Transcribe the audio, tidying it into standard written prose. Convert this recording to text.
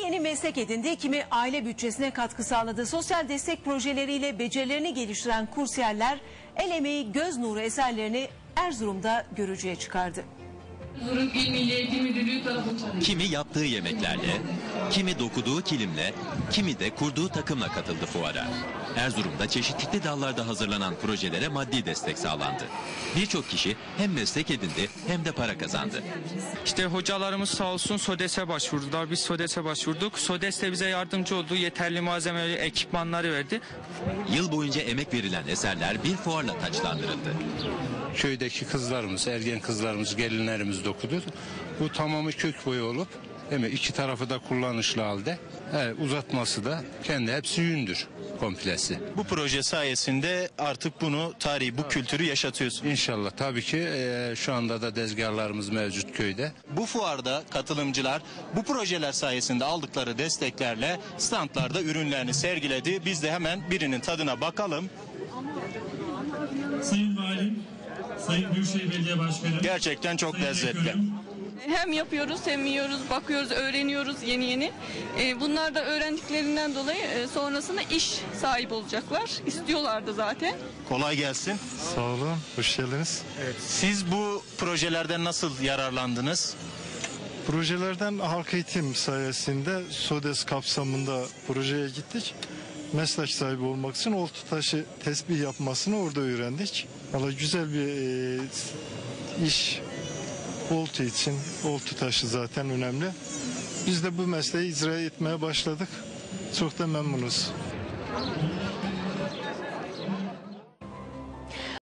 yeni meslek edindi, kimi aile bütçesine katkı sağladı. Sosyal destek projeleriyle becerilerini geliştiren kursiyerler el emeği göz nuru eserlerini Erzurum'da görücüye çıkardı. Kimi yaptığı yemeklerle, kimi dokuduğu kilimle, kimi de kurduğu takımla katıldı fuara. Erzurum'da çeşitli dallarda hazırlanan projelere maddi destek sağlandı. Birçok kişi hem meslek edindi hem de para kazandı. İşte hocalarımız sağ olsun SODES'e başvurdular. Biz SODES'e başvurduk. SODES de bize yardımcı oldu. Yeterli malzemeleri, ekipmanları verdi. Yıl boyunca emek verilen eserler bir fuarla taçlandırıldı. Köydeki kızlarımız, ergen kızlarımız, gelinlerimiz dokudu. Bu tamamı kök boyu olup iki tarafı da kullanışlı halde. Uzatması da kendi hepsi yündür komplesi. Bu proje sayesinde artık bunu tarihi, bu kültürü yaşatıyorsun. İnşallah tabii ki şu anda da tezgahlarımız mevcut köyde. Bu fuarda katılımcılar bu projeler sayesinde aldıkları desteklerle standlarda ürünlerini sergiledi. Biz de hemen birinin tadına bakalım. Sayın Valim, Sayın Büyükşehir Belediye Başkanı. Gerçekten çok lezzetli. Hem yapıyoruz hem yiyoruz, bakıyoruz, öğreniyoruz yeni. Bunlar da öğrendiklerinden dolayı sonrasında iş sahibi olacaklar. İstiyorlardı zaten. Kolay gelsin. Sağ olun, hoş geldiniz. Evet. Siz bu projelerden nasıl yararlandınız? Projelerden halk eğitim sayesinde SODES kapsamında projeye gittik. Meslek sahibi olmak için oltu taşı tesbih yapmasını orada öğrendik. Valla güzel bir iş. Oltu için, oltu taşı zaten önemli. Biz de bu mesleği icra etmeye başladık. Çok da memnunuz.